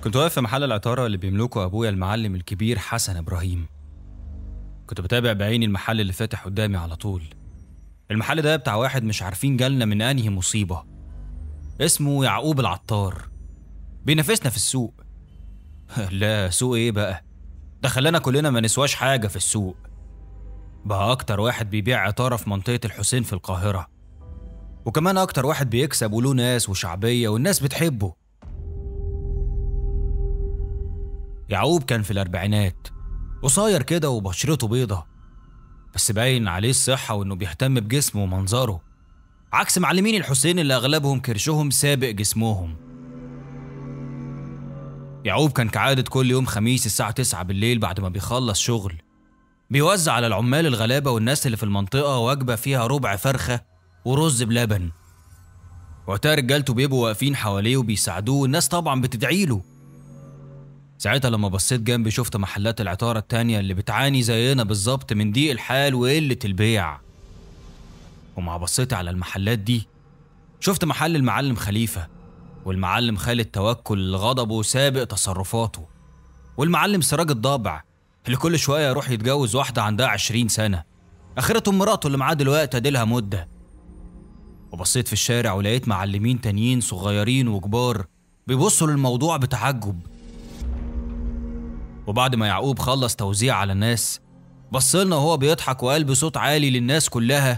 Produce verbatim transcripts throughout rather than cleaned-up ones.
كنت واقف في محل العطارة اللي بيملكه أبويا المعلم الكبير حسن إبراهيم. كنت بتابع بعيني المحل اللي فاتح قدامي على طول. المحل ده بتاع واحد مش عارفين جالنا من أنهي مصيبة، اسمه يعقوب العطار، بينافسنا في السوق. لا سوق ايه بقى، ده خلانا كلنا ما نسواش حاجة في السوق. بقى أكتر واحد بيبيع عطارة في منطقة الحسين في القاهرة، وكمان أكتر واحد بيكسب وله ناس وشعبية والناس بتحبه. يعقوب كان في الأربعينات، قصير كده وبشرته بيضة، بس باين عليه الصحة وإنه بيهتم بجسمه ومنظره، عكس معلمين الحسين اللي أغلبهم كرشهم سابق جسمهم. يعقوب كان كعادة كل يوم خميس الساعة تسعة بالليل بعد ما بيخلص شغل بيوزع على العمال الغلابة والناس اللي في المنطقة وجبة فيها ربع فرخة ورز بلبن. وقتها رجالته بيبقوا واقفين حواليه وبيساعدوه، والناس طبعا بتدعيله. ساعتها لما بصيت جنبي شفت محلات العطارة التانية اللي بتعاني زينا بالظبط من ضيق الحال وقلة البيع. ومع بصيتي على المحلات دي شفت محل المعلم خليفة، والمعلم خالد توكل اللي غضبه سابق تصرفاته، والمعلم سراج الضابع اللي كل شوية يروح يتجوز واحدة عندها عشرين سنة، آخرته مراته اللي معاه دلوقتي اديلها مدة. وبصيت في الشارع ولقيت معلمين تانيين صغيرين وكبار بيبصوا للموضوع بتعجب. وبعد ما يعقوب خلص توزيع على الناس بصلنا وهو بيضحك وقال بصوت عالي للناس كلها: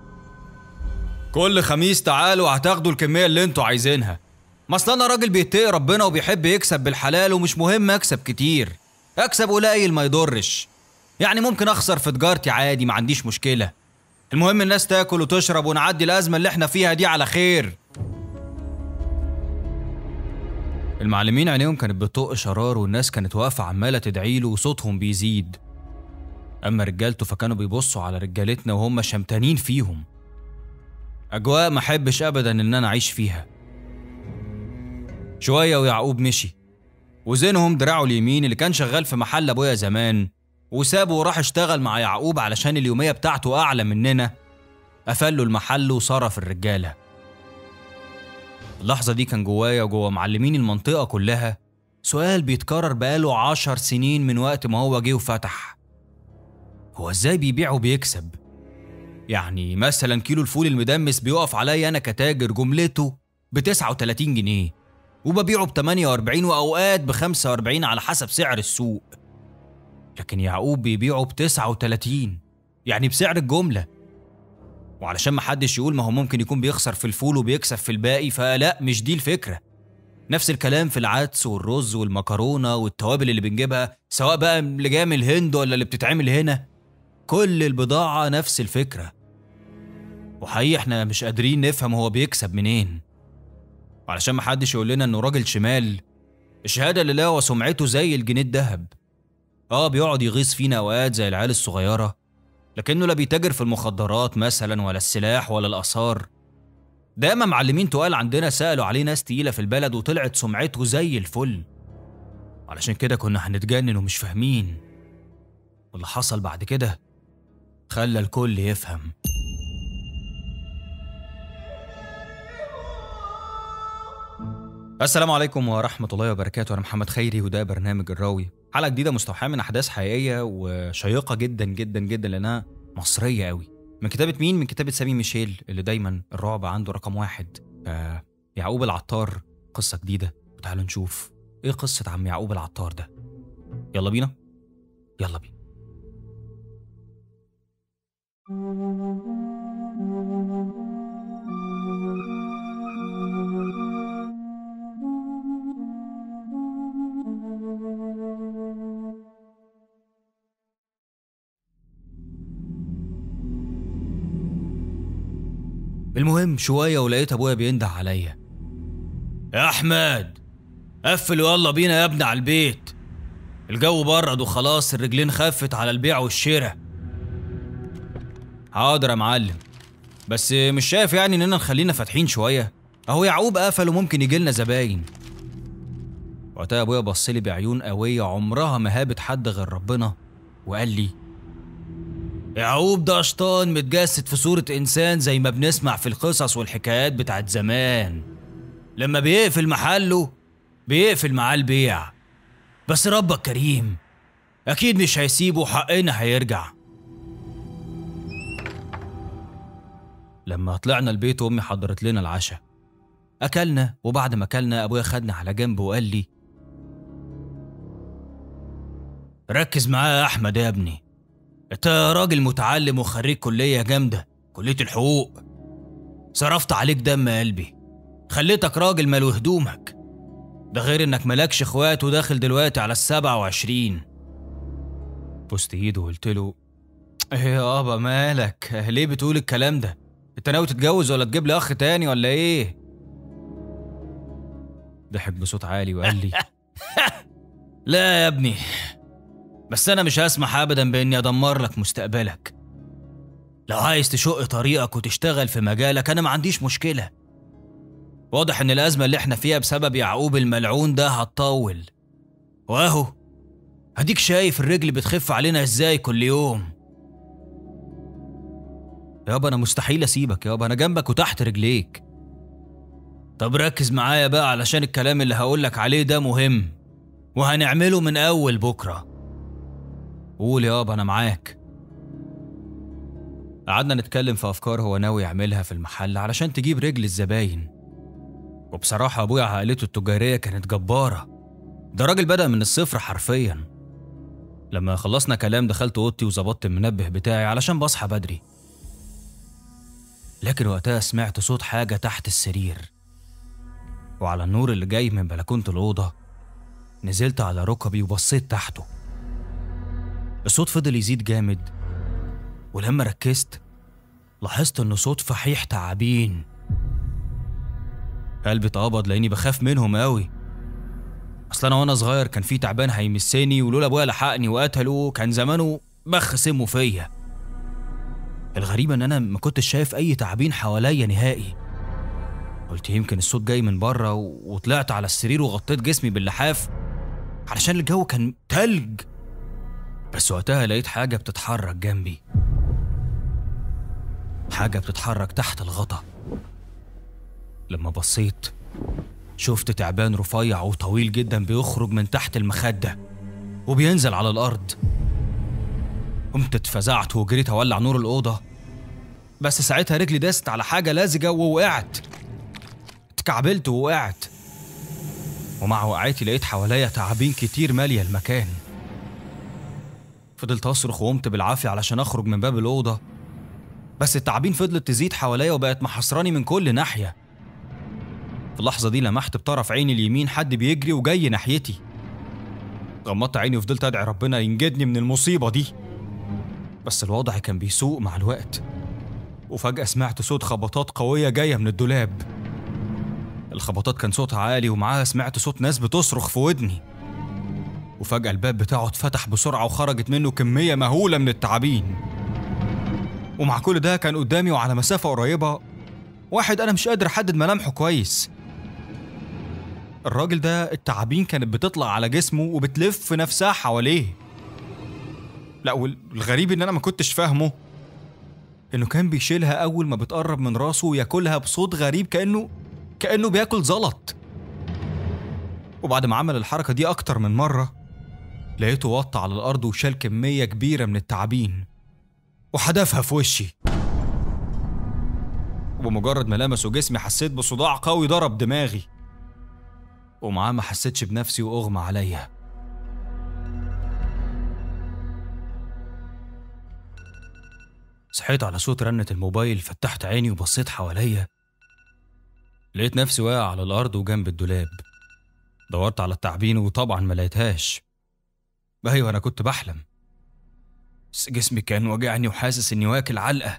كل خميس تعالوا هتاخدوا الكمية اللي انتوا عايزينها، ما اصل انا راجل بيتقي ربنا وبيحب يكسب بالحلال، ومش مهم اكسب كتير، اكسب قليل ما يضرش، يعني ممكن اخسر في تجارتي عادي ما عنديش مشكلة، المهم الناس تاكل وتشرب ونعدي الازمة اللي احنا فيها دي على خير. المعلمين عينيهم كانت بتطق شرار، والناس كانت واقفة عمالة تدعيله وصوتهم بيزيد. اما رجالته فكانوا بيبصوا على رجالتنا وهم شمتانين فيهم. اجواء ما احبش ابدا ان انا اعيش فيها. شوية ويعقوب مشي، وزينهم دراعه اليمين اللي كان شغال في محل ابويا زمان وسابه وراح اشتغل مع يعقوب علشان اليومية بتاعته اعلى مننا، قفله المحل وصرف الرجالة. اللحظة دي كان جوايا وجوا معلمين المنطقة كلها سؤال بيتكرر بقاله عشر سنين من وقت ما هو جه وفتح: هو ازاي بيبيع وبيكسب؟ يعني مثلا كيلو الفول المدمس بيقف عليا انا كتاجر جملته بتسعة وتلاتين جنيه وببيعه بتمانية واربعين واوقات بخمسة واربعين على حسب سعر السوق، لكن يعقوب بيبيعه بتسعة وتلاتين، يعني بسعر الجملة. وعلشان محدش يقول ما هو ممكن يكون بيخسر في الفول وبيكسب في الباقي، فلا مش دي الفكرة. نفس الكلام في العدس والرز والمكرونة والتوابل اللي بنجيبها، سواء بقى اللي جايه من الهند ولا اللي بتتعمل هنا، كل البضاعة نفس الفكرة. وحقيقي احنا مش قادرين نفهم هو بيكسب منين. وعلشان محدش يقول لنا انه راجل شمال، الشهادة اللي لاقوا سمعته زي الجنيه الدهب. اه بيقعد يغيظ فينا اوقات زي العيال الصغيرة، لكنه لا بيتاجر في المخدرات مثلا ولا السلاح ولا الآثار. دايما معلمين تقال عندنا سألوا عليه ناس تقيلة في البلد وطلعت سمعته زي الفل. علشان كده كنا هنتجنن ومش فاهمين، واللي حصل بعد كده خلى الكل يفهم. السلام عليكم ورحمة الله وبركاته، أنا محمد خيري وده برنامج الراوي، حلقة جديدة مستوحاة من أحداث حقيقية وشيقة جدا جدا جدا لأنها مصرية قوي. من كتابة مين؟ من كتابة سامي ميشيل اللي دايما الرعب عنده رقم واحد. آه يعقوب العطار، قصة جديدة، وتعالوا نشوف إيه قصة عم يعقوب العطار ده. يلا بينا يلا بينا. المهم شوية ولقيت أبويا بينده عليا: يا أحمد قفل ويلا بينا يا ابني على البيت، الجو برد وخلاص الرجلين خفت على البيع والشراء. حاضر يا معلم، بس مش شايف يعني إننا نخلينا فاتحين شوية؟ أهو يعقوب قفل وممكن يجيلنا زباين. وقتها أبويا بصلي بعيون قوية عمرها ما هابت حد غير ربنا وقال لي: يعقوب ده شيطان متجسد في صورة إنسان زي ما بنسمع في القصص والحكايات بتاعت زمان. لما بيقفل محله بيقفل معاه البيع، بس ربك كريم أكيد مش هيسيبه، حقنا هيرجع. لما طلعنا البيت وأمي حضرت لنا العشاء، أكلنا، وبعد ما أكلنا أبويا خدنا على جنب وقال لي: ركز معايا يا أحمد يا ابني، أنت راجل متعلم وخريج كلية جامدة، كلية الحقوق. صرفت عليك دم قلبي، خليتك راجل مالو هدومك، ده غير إنك ملكش إخوات وداخل دلوقتي على السبعة وعشرين. بوست إيده وقلت له: إيه يابا مالك؟ ليه بتقول الكلام ده؟ أنت ناوي تتجوز ولا تجيب لي أخ تاني ولا إيه؟ ضحك بصوت عالي وقال لي: لا يا ابني، بس أنا مش هسمح أبدا بإني أدمر لك مستقبلك. لو عايز تشق طريقك وتشتغل في مجالك أنا ما عنديش مشكلة. واضح إن الأزمة اللي إحنا فيها بسبب يعقوب الملعون ده هتطول، وأهو هديك شايف الرجل بتخف علينا إزاي كل يوم. يابا أنا مستحيل أسيبك يابا، أنا جنبك وتحت رجليك. طب ركز معايا بقى علشان الكلام اللي هقولك عليه ده مهم، وهنعمله من أول بكرة. قول يابا أنا معاك. قعدنا نتكلم في أفكار هو ناوي يعملها في المحل علشان تجيب رجل الزباين، وبصراحة أبويا عائلته التجارية كانت جبارة، ده راجل بدأ من الصفر حرفيا. لما خلصنا كلام دخلت أوضتي وظبطت المنبه بتاعي علشان بصحى بدري، لكن وقتها سمعت صوت حاجة تحت السرير، وعلى النور اللي جاي من بلكونة الأوضة نزلت على ركبي وبصيت تحته. الصوت فضل يزيد جامد، ولما ركزت لاحظت إنه صوت فحيح تعابين. قلبي اتقبض لأني بخاف منهم قوي، أصل أنا وأنا صغير كان في تعبان هيمسني، ولولا أبويا لحقني وقتله كان زمانه بخ سمه فيا. الغريب إن أنا ما كنتش شايف أي تعابين حواليا نهائي. قلت يمكن الصوت جاي من بره، وطلعت على السرير وغطيت جسمي باللحاف علشان الجو كان تلج. بس وقتها لقيت حاجة بتتحرك جنبي، حاجة بتتحرك تحت الغطا. لما بصيت شفت تعبان رفيع وطويل جدا بيخرج من تحت المخدة وبينزل على الأرض. قمت اتفزعت وجريت أولع نور الأوضة، بس ساعتها رجلي داست على حاجة لازجة ووقعت، اتكعبلت ووقعت، ومع وقعتي لقيت حواليا تعابين كتير مالية المكان. فضلت أصرخ وقمت بالعافية علشان أخرج من باب الأوضة، بس التعابين فضلت تزيد حواليا وبقت محصراني من كل ناحية. في اللحظة دي لمحت بطرف عيني اليمين حد بيجري وجاي ناحيتي. غمضت عيني وفضلت أدعي ربنا ينجدني من المصيبة دي، بس الوضع كان بيسوء مع الوقت. وفجأة سمعت صوت خبطات قوية جاية من الدولاب. الخبطات كان صوتها عالي، ومعاها سمعت صوت ناس بتصرخ في ودني. وفجأة الباب بتاعه اتفتح بسرعة وخرجت منه كمية مهولة من التعابين. ومع كل ده كان قدامي وعلى مسافة قريبة واحد أنا مش قادر أحدد ملامحه كويس. الراجل ده التعابين كانت بتطلع على جسمه وبتلف نفسها حواليه. لا، والغريب إن أنا ما كنتش فاهمه إنه كان بيشيلها أول ما بتقرب من راسه وياكلها بصوت غريب كأنه كأنه بياكل زلط. وبعد ما عمل الحركة دي أكتر من مرة لقيته وطى على الأرض وشال كمية كبيرة من التعابين وحدفها في وشي. وبمجرد ما لمسه جسمي حسيت بصداع قوي ضرب دماغي، ومعاه ما حسيتش بنفسي وأغمى عليا. صحيت على صوت رنة الموبايل، فتحت عيني وبصيت حواليا، لقيت نفسي واقع على الأرض وجنب الدولاب. دورت على التعابين وطبعا ما لقيتهاش. أيوة أنا كنت بحلم، بس جسمي كان وجعني وحاسس إني واكل علقة.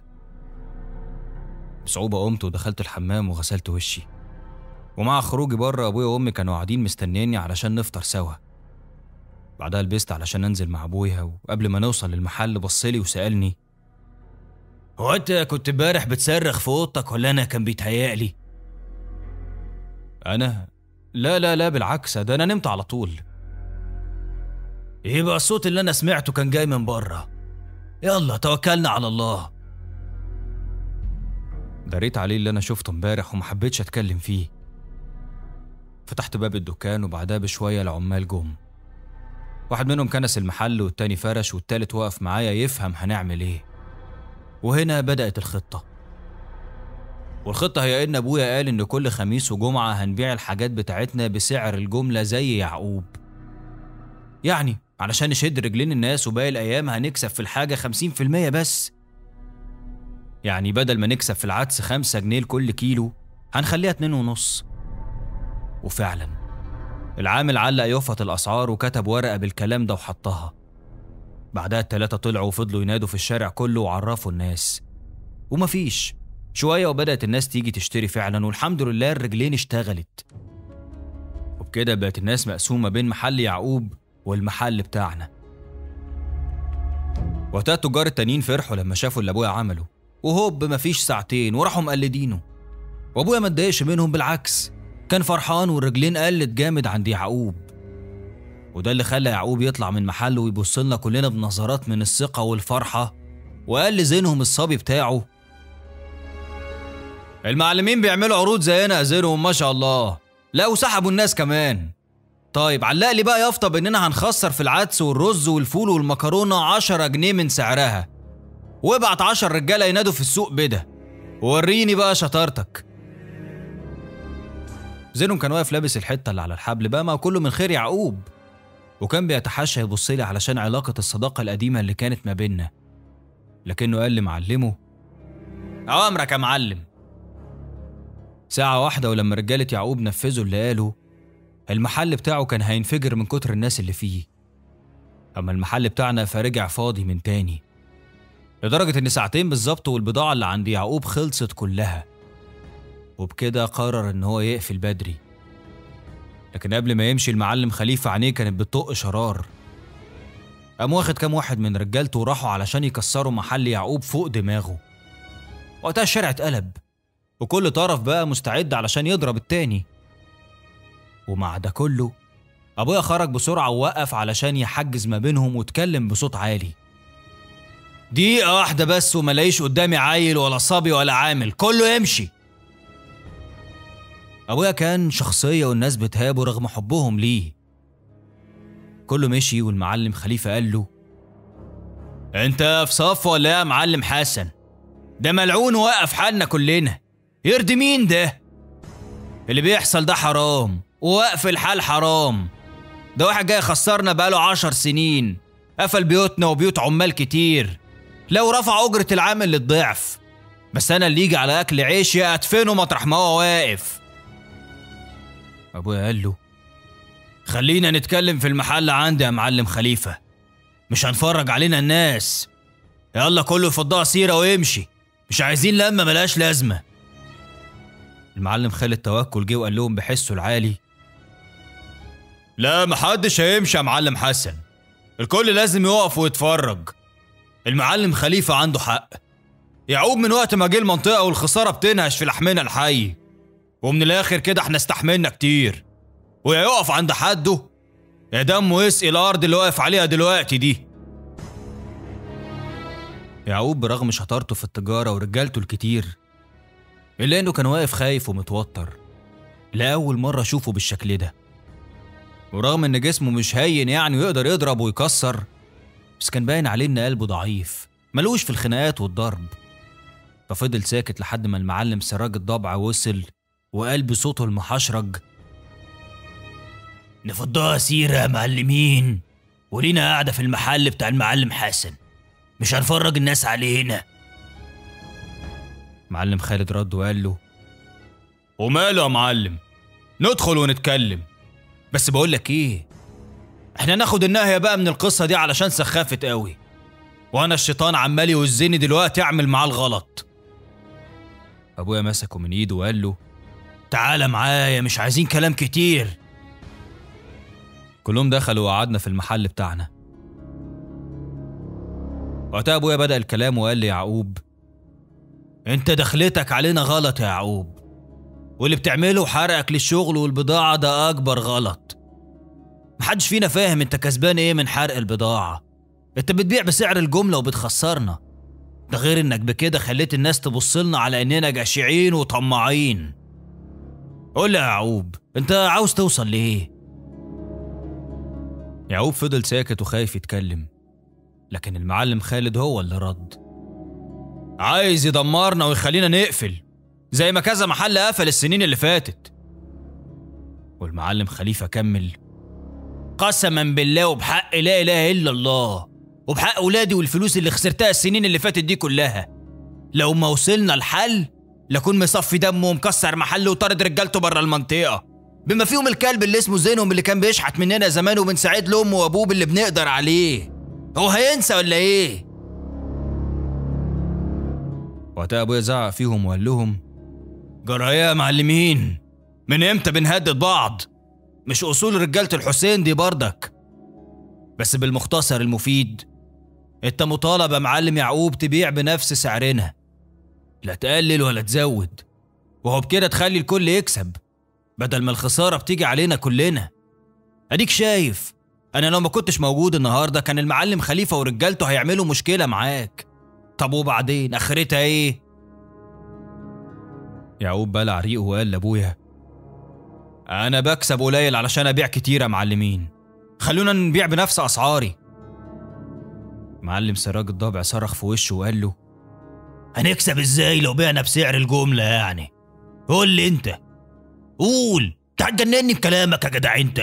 بصعوبة قمت ودخلت الحمام وغسلت وشي، ومع خروجي بره أبويا وأمي كانوا قاعدين مستنيني علشان نفطر سوا. بعدها لبست علشان أنزل مع أبويا، وقبل ما نوصل للمحل بصلي وسألني: هو أنت كنت امبارح بتصرخ في أوضتك ولا أنا كان بيتهيألي؟ أنا؟ لا لا لا بالعكس، ده أنا نمت على طول. يبقى الصوت اللي أنا سمعته كان جاي من بره. يلا توكلنا على الله. دريت عليه اللي أنا شفته امبارح ومحبتش أتكلم فيه، فتحت باب الدكان وبعدها بشوية العمال جم. واحد منهم كنس المحل والتاني فرش والتالت وقف معايا يفهم هنعمل ايه. وهنا بدأت الخطة. والخطة هي ان ابويا قال ان كل خميس وجمعة هنبيع الحاجات بتاعتنا بسعر الجملة زي يعقوب، يعني علشان نشد رجلين الناس وباقي الايام هنكسب في الحاجة خمسين في المية بس. يعني بدل ما نكسب في العدس خمسة جنيه لكل كيلو هنخليها اتنين ونص. وفعلا العامل علق يفط الأسعار وكتب ورقة بالكلام ده وحطها. بعدها التلاتة طلعوا وفضلوا ينادوا في الشارع كله وعرفوا الناس، ومفيش شوية وبدأت الناس تيجي تشتري فعلا، والحمد لله الرجلين اشتغلت. وبكده بقت الناس مقسومة بين محل يعقوب والمحل بتاعنا. وقتها التجار التانيين فرحوا لما شافوا اللي أبويا عمله، وهوب مفيش ساعتين وراحوا مقلدينه. وأبويا ما اتضايقش منهم، بالعكس كان فرحان والرجلين قلت جامد عند يعقوب. وده اللي خلى يعقوب يطلع من محله ويبص لنا كلنا بنظرات من الثقة والفرحة، وقال لزينهم الصبي بتاعه: المعلمين بيعملوا عروض زينا زينهم ما شاء الله، لا وسحبوا الناس كمان. طيب علق لي بقى يافطة باننا هنخسر في العدس والرز والفول والمكرونة عشرة جنيه من سعرها، وابعت عشر رجالة ينادوا في السوق بده، ووريني بقى شطارتك. زينهم كان واقف لابس الحتة اللي على الحبل بقى، ما كله من خير يعقوب، وكان بيتحشى يبصلي علشان علاقة الصداقة القديمة اللي كانت ما بيننا. لكنه قال لمعلمه: أوامرك يا معلم. ساعة واحدة ولما رجالة يعقوب نفذوا اللي قاله، المحل بتاعه كان هينفجر من كتر الناس اللي فيه. أما المحل بتاعنا فرجع فاضي من تاني، لدرجة إن ساعتين بالظبط والبضاعة اللي عند يعقوب خلصت كلها. وبكده قرر إن هو يقفل بدري. لكن قبل ما يمشي المعلم خليفة عينيه كانت بتطق شرار. قام واخد كام واحد من رجالته وراحوا علشان يكسروا محل يعقوب فوق دماغه. وقتها الشارع اتقلب، وكل طرف بقى مستعد علشان يضرب التاني. ومع ده كله أبويا خرج بسرعة ووقف علشان يحجز ما بينهم واتكلم بصوت عالي: دقيقة واحدة بس وملاقيش قدامي عيل ولا صبي ولا عامل، كله يمشي. أبويا كان شخصية والناس بتهابه رغم حبهم ليه. كله مشي والمعلم خليفة قال له: انت في صف ولا ايه يا معلم حسن؟ ده ملعون وقف حالنا كلنا، يرضي مين ده؟ اللي بيحصل ده حرام، ووقف الحال حرام. ده واحد جاي خسرنا بقاله عشر سنين، قفل بيوتنا وبيوت عمال كتير، لو رفع أجرة العامل للضعف. بس أنا اللي يجي على أكل عيشي أدفنه مطرح ما هو واقف. أبويا قال له: خلينا نتكلم في المحل عندي يا معلم خليفة، مش هنفرج علينا الناس. يلا كله يفضها سيرة ويمشي، مش عايزين لما ملاش لازمة. المعلم خالد توكل جه وقال لهم بحسه العالي: لا محدش هيمشي يا معلم حسن، الكل لازم يقف ويتفرج. المعلم خليفة عنده حق، يعقوب من وقت ما جه المنطقة والخسارة بتنهش في لحمنا الحي، ومن الآخر كده احنا استحملنا كتير، ويا يقف عند حده يا دمه يسقي الأرض اللي واقف عليها دلوقتي دي. يعقوب برغم شطارته في التجارة ورجالته الكتير، إلا إنه كان واقف خايف ومتوتر، لأول مرة أشوفه بالشكل ده. ورغم إن جسمه مش هين يعني ويقدر يضرب ويكسر، بس كان باين عليه إن قلبه ضعيف ملوش في الخناقات والضرب. ففضل ساكت لحد ما المعلم سراج الضبع وصل وقال بصوته المحشرج: نفضها سيرة يا معلمين، ولينا قاعدة في المحل بتاع المعلم حسن، مش هنفرج الناس علينا. معلم خالد رد وقال له: وماله يا معلم، ندخل ونتكلم، بس بقولك ايه، احنا ناخد النهاية بقى من القصة دي علشان سخافت قوي، وانا الشيطان عمال يوزني دلوقتي اعمل معاه الغلط. ابويا مسكه من ايده وقال له: تعالى معايا، مش عايزين كلام كتير. كلهم دخلوا وقعدنا في المحل بتاعنا. وقتها ابويا بدأ الكلام وقال لي: يعقوب، انت دخلتك علينا غلط يا يعقوب، واللي بتعمله حرقك للشغل والبضاعة ده اكبر غلط. محدش فينا فاهم انت كسبان ايه من حرق البضاعة، انت بتبيع بسعر الجملة وبتخسرنا، ده غير انك بكده خليت الناس تبصلنا على اننا جشعين وطماعين. قول لي يا يعقوب، انت عاوز توصل لايه؟ يعقوب فضل ساكت وخايف يتكلم، لكن المعلم خالد هو اللي رد. عايز يدمرنا ويخلينا نقفل زي ما كذا محل قفل السنين اللي فاتت. والمعلم خليفة كمل: قسما بالله وبحق لا اله الا الله وبحق اولادي والفلوس اللي خسرتها السنين اللي فاتت دي كلها، لو ما وصلنا الحل لكون مصفي دمه ومكسر محله وطارد رجالته بره المنطقه، بما فيهم الكلب اللي اسمه زينهم اللي كان بيشحت مننا زمان وبنساعد له امه وابوه باللي بنقدر عليه. هو هينسى ولا ايه؟ وقتها ابويا زعق فيهم وقال لهم: جرى ايه يا معلمين؟ من امتى بنهدد بعض؟ مش اصول رجاله الحسين دي بردك. بس بالمختصر المفيد، انت مطالب يا معلم يعقوب تبيع بنفس سعرنا، لا تقلل ولا تزود، وهو بكده تخلي الكل يكسب بدل ما الخساره بتيجي علينا كلنا. اديك شايف، انا لو ما كنتش موجود النهارده كان المعلم خليفه ورجالته هيعملوا مشكله معاك. طب وبعدين اخرتها ايه؟ يعقوب بلع ريقه وقال لابويا: انا بكسب قليل علشان ابيع كتير يا معلمين، خلونا نبيع بنفس اسعاري. معلم سراج الضبع صرخ في وشه وقال له: هنكسب ازاي لو بعنا بسعر الجمله يعني؟ قول لي انت، قول، انت هتجنني بكلامك يا جدع انت.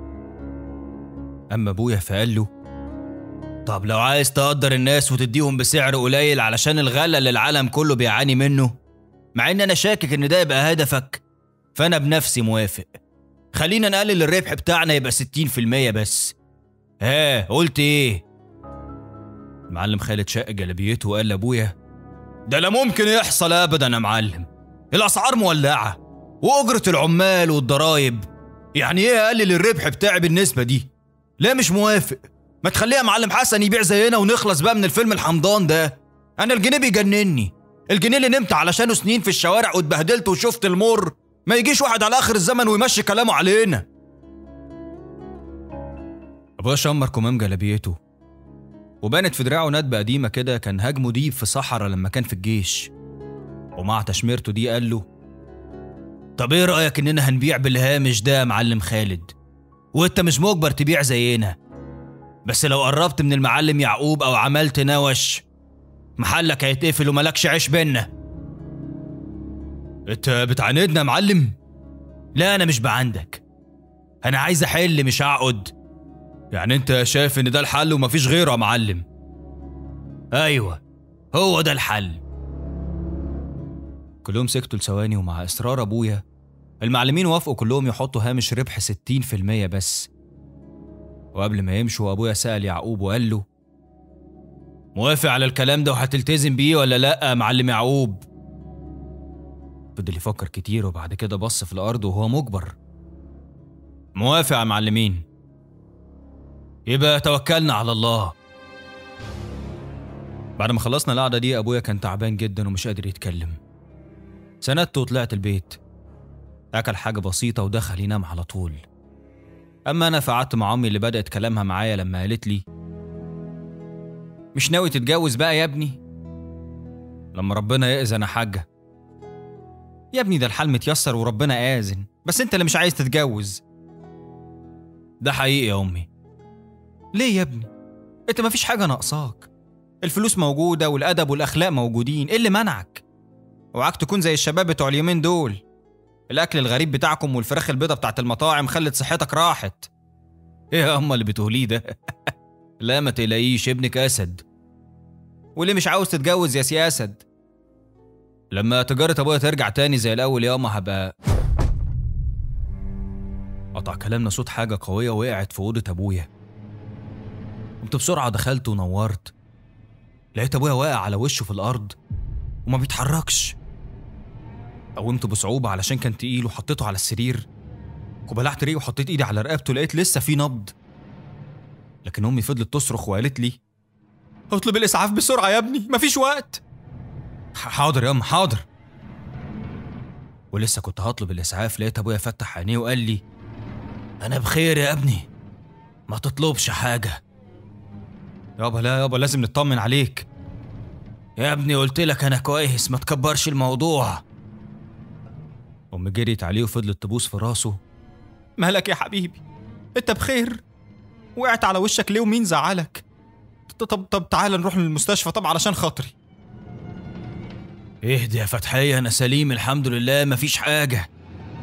اما ابويا فقال له: طب لو عايز تقدر الناس وتديهم بسعر قليل علشان الغلا اللي العالم كله بيعاني منه، مع ان انا شاكك ان ده يبقى هدفك، فانا بنفسي موافق. خلينا نقلل الربح بتاعنا يبقى ستين في المية بس. ها قلت ايه؟ المعلم خالد شق جلابيته وقال لابويا: ده لا ممكن يحصل ابدا يا معلم، الاسعار مولعه واجره العمال والضرايب، يعني ايه اقلل الربح بتاعي بالنسبه دي؟ لا مش موافق، ما تخليها معلم حسن يبيع زينا ونخلص بقى من الفيلم الحمضان ده. انا الجنيه بيجنني، الجنيه اللي نمت علشانه سنين في الشوارع واتبهدلت وشفت المر، ما يجيش واحد على اخر الزمن ويمشي كلامه علينا. ابويا شمر كمام جلابيته وبانت في دراعه ندبه قديمه كده كان هاجمه ديب في صحراء لما كان في الجيش، ومع تشميرته دي قال له: طب ايه رايك اننا هنبيع بالهامش ده يا معلم خالد، وانت مش مجبر تبيع زينا، بس لو قربت من المعلم يعقوب او عملت نوش محلك هيتقفل وملكش عيش بينا. انت بتعاندنا يا معلم؟ لا انا مش بعندك، انا عايز احل مش اعقد. يعني انت شايف ان ده الحل ومفيش غيره يا معلم؟ ايوه هو ده الحل. كلهم سكتوا لثواني، ومع اصرار ابويا المعلمين وافقوا كلهم يحطوا هامش ربح ستين في المية بس. وقبل ما يمشوا ابويا سأل يعقوب وقال له: موافق على الكلام ده وهتلتزم بيه ولا لا يا معلم يعقوب؟ فضل يفكر كتير وبعد كده بص في الارض وهو مجبر: موافق يا معلمين، يبقى توكلنا على الله. بعد ما خلصنا القعده دي ابويا كان تعبان جدا ومش قادر يتكلم. سندته وطلعت البيت، اكل حاجه بسيطه ودخل ينام على طول. اما انا فقعدت مع امي اللي بدات كلامها معايا لما قالت لي: مش ناوي تتجوز بقى يا ابني؟ لما ربنا يأذن يا حاجه. يا ابني ده الحال متيسر وربنا آذن، بس انت اللي مش عايز تتجوز. ده حقيقي يا امي. ليه يا ابني؟ انت مفيش حاجه ناقصاك، الفلوس موجوده والادب والاخلاق موجودين، ايه اللي منعك؟ اوعاك تكون زي الشباب بتوع اليومين دول، الاكل الغريب بتاعكم والفراخ البيضه بتاعت المطاعم خلت صحتك راحت. ايه يا اما اللي بتقوليه ده؟ لا ما تقلقيش، ابنك اسد. وليه مش عاوز تتجوز يا سي اسد؟ لما تجاره ابويا ترجع تاني زي الاول ياما هبقى. قطع كلامنا صوت حاجه قويه وقعت في اوضه ابويا. قمت بسرعه دخلت ونورت، لقيت ابويا واقع على وشه في الارض وما بيتحركش. قومته بصعوبه علشان كان تقيل وحطيته على السرير، وبلعت ريقه وحطيت ايدي على رقبته لقيت لسه في نبض. لكن امي فضلت تصرخ وقالت لي: اطلب الاسعاف بسرعه يا ابني، مفيش وقت. حاضر يا ام حاضر. ولسه كنت هطلب الاسعاف لقيت ابويا فتح عينيه وقال لي: انا بخير يا ابني، ما تطلبش حاجه. يابا لا يابا لازم نطمن عليك. يا ابني قلت لك انا كويس، ما تكبرش الموضوع. أمي جريت عليه وفضلت تبوس في راسه. مالك يا حبيبي؟ انت بخير؟ وقعت على وشك ليه ومين زعلك؟ طب طب تعالى نروح للمستشفى طب علشان خاطري. اهدي يا فتحية، أنا سليم الحمد لله مفيش حاجة.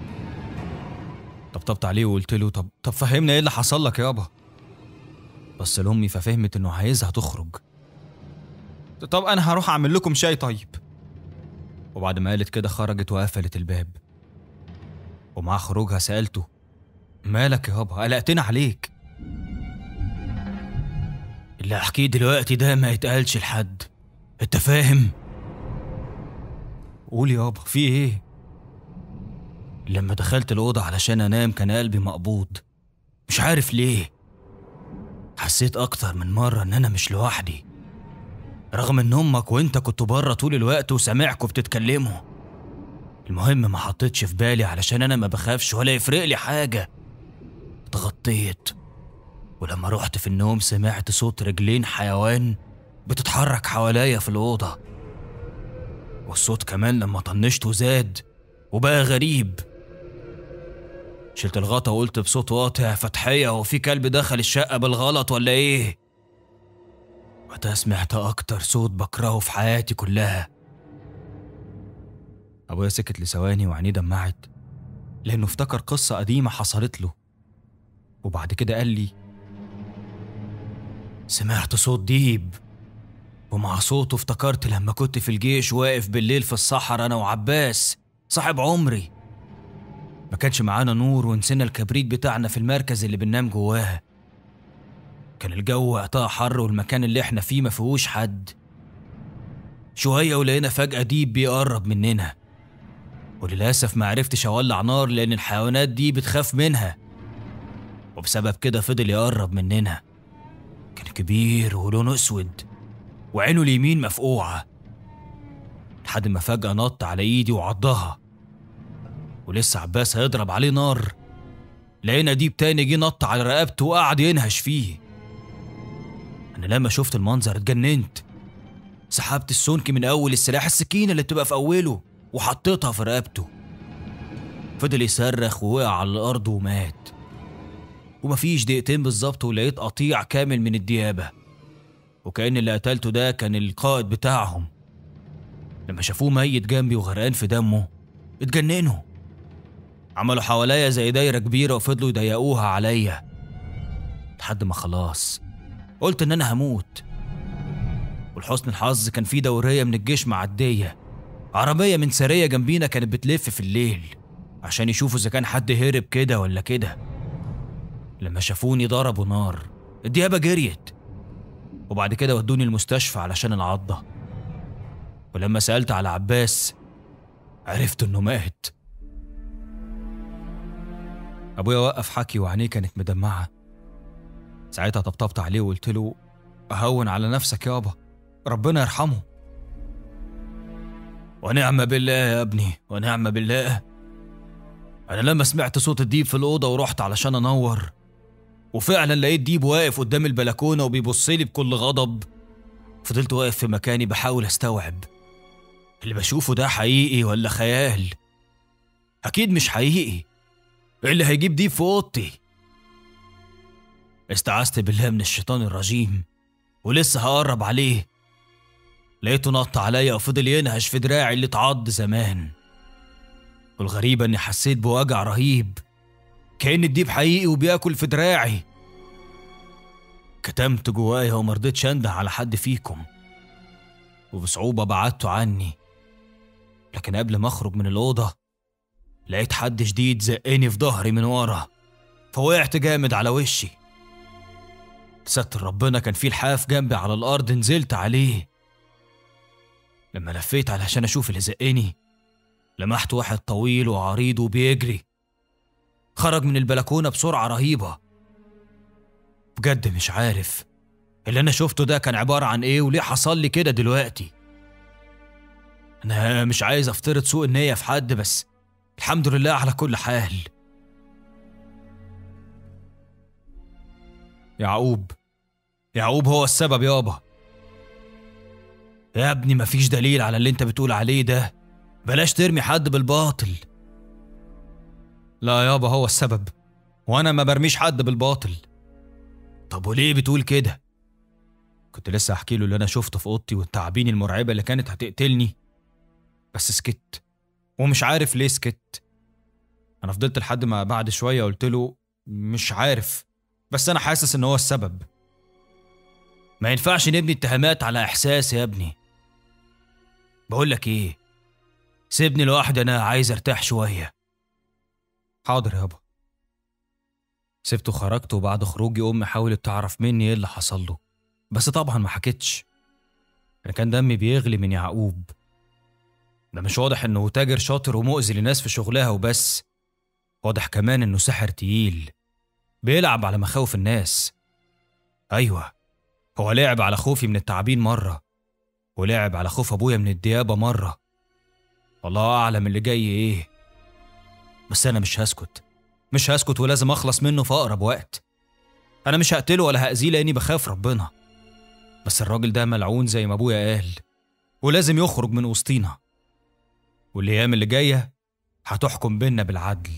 طبطبت عليه وقلت له طب طب فهمنا ايه اللي حصل لك يابا. بص لأمي ففهمت إنه عايزها تخرج. طب أنا هروح أعمل لكم شاي طيب. وبعد ما قالت كده خرجت وقفلت الباب. ومع خروجها سألته مالك يابا؟ قلقتنا عليك. اللي أحكيه دلوقتي ده ما يتقالش لحد، أنت فاهم؟ قول يابا في إيه؟ لما دخلت الأوضة علشان أنام كان قلبي مقبوض، مش عارف ليه. حسيت أكتر من مرة إن أنا مش لوحدي، رغم إن أمك وإنت كنتوا بره طول الوقت وسامعكوا بتتكلموا. المهم ما حطيتش في بالي علشان أنا ما بخافش ولا يفرق لي حاجة. اتغطيت، ولما رحت في النوم سمعت صوت رجلين حيوان بتتحرك حواليا في الأوضة، والصوت كمان لما طنشته زاد وبقى غريب. شلت الغطا وقلت بصوت واطي يا فتحية، هو في كلب دخل الشقة بالغلط ولا ايه؟ وقتها سمعت أكتر صوت بكرهه في حياتي كلها. أبويا سكت لثواني وعينيه دمعت لأنه افتكر قصة قديمة حصلت له، وبعد كده قال لي سمعت صوت ديب، ومع صوته افتكرت لما كنت في الجيش واقف بالليل في الصحراء أنا وعباس صاحب عمري. ما كانش معانا نور ونسينا الكبريت بتاعنا في المركز اللي بننام جواه. كان الجو وقتها حر والمكان اللي احنا فيه ما فيهوش حد. شوية ولقينا فجأة ديب بيقرب مننا، وللأسف ما عرفتش أولع نار لأن الحيوانات دي بتخاف منها، وبسبب كده فضل يقرب مننا. كان كبير ولونه أسود وعينه اليمين مفقوعة، لحد ما فجأة نط على إيدي وعضها. ولسه عباس هيضرب عليه نار لقينا ديب تاني جه نط على رقبته وقعد ينهش فيه. أنا لما شفت المنظر اتجننت، سحبت السنك من أول السلاح السكينة اللي بتبقى في أوله وحطيتها في رقبته. فضل يصرخ ووقع على الأرض ومات. ومفيش دقيقتين بالظبط ولقيت قطيع كامل من الديابة، وكأن اللي قتلته ده كان القائد بتاعهم. لما شافوه ميت جنبي وغرقان في دمه اتجننوا، عملوا حواليا زي دايرة كبيرة وفضلوا يضيقوها عليا لحد ما خلاص قلت ان انا هموت. ولحسن الحظ كان في دورية من الجيش معدية، عربية من سرية جنبينا كانت بتلف في الليل عشان يشوفوا اذا كان حد هرب كده ولا كده. لما شافوني ضربوا نار، الديابة جريت، وبعد كده ودوني المستشفى علشان العضة. ولما سألت على عباس عرفت انه مات. ابويا وقف حكي وعينيه كانت مدمعة. ساعتها طبطبت عليه وقلت له اهون على نفسك يابا، ربنا يرحمه. ونعم بالله يا ابني ونعم بالله. انا لما سمعت صوت الديب في الأوضة ورحت علشان انور، وفعلا لقيت ديب واقف قدام البلكونة وبيبصلي بكل غضب. فضلت واقف في مكاني بحاول استوعب اللي بشوفه ده حقيقي ولا خيال. اكيد مش حقيقي، ايه اللي هيجيب ديب في اوضتي؟ استعذت بالله من الشيطان الرجيم، ولسه هقرب عليه لقيته نط عليا وفضل ينهش في دراعي اللي اتعض زمان. والغريبة اني حسيت بوجع رهيب، كأن الديب حقيقي وبياكل في دراعي. كتمت جوايا ومرضتش انده على حد فيكم، وبصعوبة بعدته عني. لكن قبل ما اخرج من الأوضة لقيت حد شديد زقني في ظهري من ورا، فوقعت جامد على وشي. ستر ربنا كان في لحاف جنبي على الأرض نزلت عليه. لما لفيت علشان أشوف اللي زقني لمحت واحد طويل وعريض وبيجري، خرج من البلكونة بسرعة رهيبة. بجد مش عارف اللي أنا شفته ده كان عبارة عن إيه وليه حصل لي كده دلوقتي. أنا مش عايز أفترض سوء النية في حد، بس الحمد لله على كل حال. يعقوب يعقوب هو السبب يابا. يا ابني مفيش دليل على اللي انت بتقول عليه ده، بلاش ترمي حد بالباطل. لا يابا هو السبب، وانا ما برميش حد بالباطل. طب وليه بتقول كده؟ كنت لسه احكي له اللي انا شفته في اوضتي والتعابين المرعبه اللي كانت هتقتلني، بس سكت، ومش عارف ليه سكت. انا فضلت لحد ما بعد شويه قلت له مش عارف، بس انا حاسس ان هو السبب. ما ينفعش نبني اتهامات على احساس يا ابني. بقول لك ايه، سيبني لوحدي، انا عايز ارتاح شويه. حاضر يابا. سبته وخرجت، وبعد خروجي امي حاولت تعرف مني ايه اللي حصل له، بس طبعا ما حكتش. انا كان دمي بيغلي من يعقوب. ده مش واضح انه تاجر شاطر ومؤذي لناس في شغلها وبس، واضح كمان انه ساحر تقيل بيلعب على مخاوف الناس. ايوه، هو لعب على خوفي من التعابين مره، ولعب على خوف ابويا من الديابه مره. الله اعلم اللي جاي ايه، بس انا مش هسكت، مش هسكت ولازم اخلص منه في اقرب وقت. انا مش هقتله ولا هاذيه لاني بخاف ربنا، بس الراجل ده ملعون زي ما ابويا قال، ولازم يخرج من وسطينا، والايام اللي جايه هتحكم بينا بالعدل.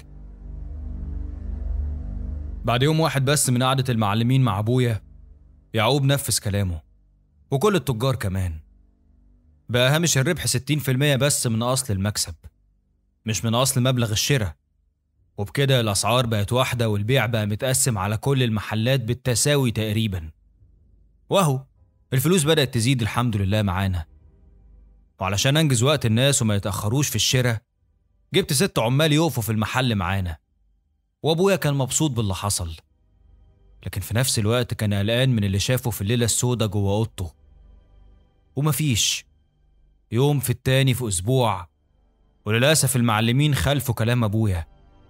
بعد يوم واحد بس من قعده المعلمين مع ابويا، يعقوب نفذ كلامه، وكل التجار كمان. بقى هامش الربح ستين في المية بس من اصل المكسب، مش من اصل مبلغ الشراء. وبكده الاسعار بقت واحده، والبيع بقى متقسم على كل المحلات بالتساوي تقريبا. واهو الفلوس بدأت تزيد الحمد لله معانا. وعلشان انجز وقت الناس وما يتأخروش في الشراء، جبت ست عمال يقفوا في المحل معانا. وابويا كان مبسوط باللي حصل، لكن في نفس الوقت كان قلقان من اللي شافه في الليلة السوداء جوه اوضته. ومفيش يوم في التاني في اسبوع، وللأسف المعلمين خالفوا كلام ابويا.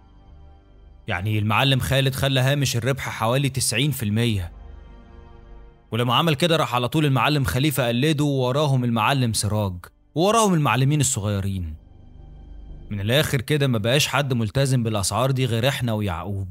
يعني المعلم خالد خلى هامش الربح حوالي تسعين في المية، ولما عمل كده راح على طول المعلم خليفة قلده، ووراهم المعلم سراج، ووراهم المعلمين الصغيرين. من الآخر كده ما بقاش حد ملتزم بالأسعار دي غير احنا ويعقوب.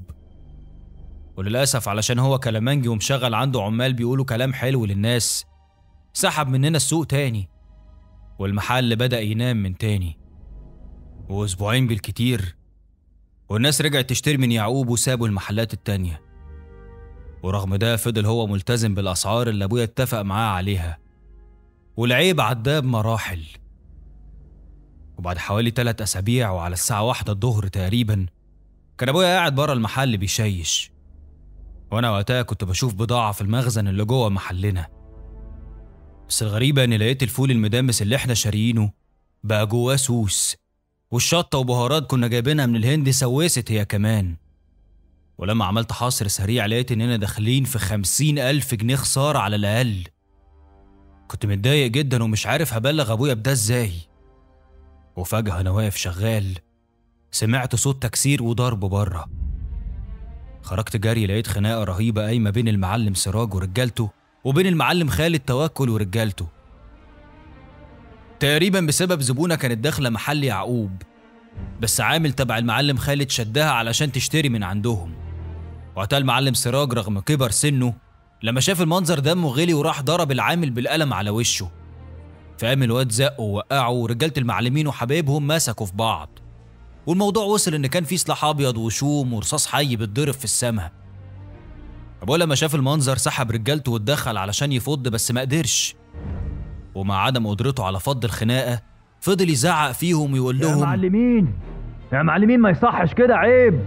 وللأسف علشان هو كلامنجي ومشغل عنده عمال بيقولوا كلام حلو للناس، سحب مننا السوق تاني، والمحل بدأ ينام من تاني. وأسبوعين بالكتير والناس رجعت تشتري من يعقوب وسابوا المحلات التانية. ورغم ده فضل هو ملتزم بالأسعار اللي أبويا اتفق معاه عليها، والعيب عداه بمراحل. وبعد حوالي تلات أسابيع وعلى الساعة واحدة الظهر تقريبا، كان أبويا قاعد برا المحل بيشيش، وأنا وقتها كنت بشوف بضاعة في المخزن اللي جوه محلنا. بس الغريبة إني لقيت الفول المدمس اللي إحنا شاريينه بقى جواه سوس، والشطة وبهارات كنا جايبينها من الهند سوست هي كمان. ولما عملت حصر سريع لقيت إننا داخلين في خمسين ألف جنيه خسارة على الأقل. كنت متضايق جدا ومش عارف هبلغ أبويا بده إزاي. وفجأة أنا واقف شغال سمعت صوت تكسير وضرب بره. خرجت جري لقيت خناقة رهيبة قايمة بين المعلم سراج ورجالته وبين المعلم خالد توكل ورجالته، تقريبا بسبب زبونة كانت داخلة محل يعقوب، بس عامل تبع المعلم خالد شدها علشان تشتري من عندهم. وقتها المعلم سراج رغم كبر سنه لما شاف المنظر دمه غلي وراح ضرب العامل بالقلم على وشه. فقام الواد زقه ووقعه، ورجالة المعلمين وحبايبهم مسكوا في بعض، والموضوع وصل ان كان في سلاح ابيض وشوم ورصاص حي بيتضرب في السماء. ابويا لما شاف المنظر سحب رجالته واتدخل علشان يفض، بس ما قدرش. ومع عدم قدرته على فض الخناقه فضل يزعق فيهم ويقول لهم: يا معلمين يا معلمين ما يصحش كده، عيب.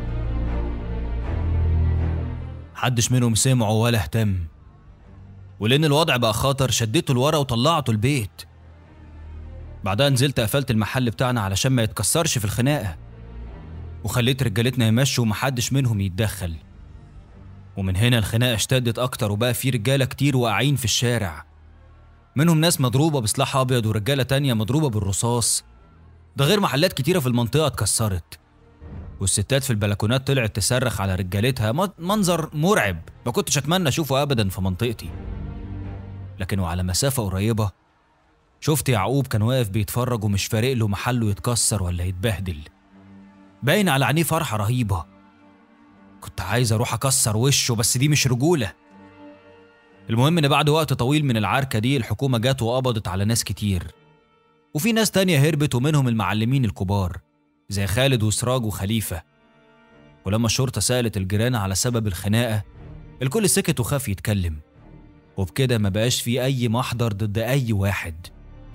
محدش منهم سمعه ولا اهتم، ولان الوضع بقى خطر شديته لورا وطلعته البيت. بعدها نزلت قفلت المحل بتاعنا علشان ما يتكسرش في الخناقه، وخليت رجالتنا يمشوا ومحدش منهم يتدخل. ومن هنا الخناقه اشتدت اكتر، وبقى في رجاله كتير واقعين في الشارع، منهم ناس مضروبه بسلاح ابيض ورجاله تانيه مضروبه بالرصاص. ده غير محلات كتيره في المنطقه اتكسرت، والستات في البلكونات طلعت تصرخ على رجالتها. منظر مرعب ما كنتش اتمنى اشوفه ابدا في منطقتي. لكن وعلى مسافه قريبه شفت يعقوب كان واقف بيتفرج ومش فارق له محله يتكسر ولا يتبهدل، باين على عينيه فرحه رهيبه. كنت عايز اروح اكسر وشه، بس دي مش رجوله. المهم ان بعد وقت طويل من العركه دي الحكومه جت وقبضت على ناس كتير، وفي ناس تانية هربت، ومنهم المعلمين الكبار زي خالد وسراج وخليفه ولما الشرطة سألت الجيران على سبب الخناقة الكل سكت وخاف يتكلم، وبكده ما بقاش في أي محضر ضد أي واحد.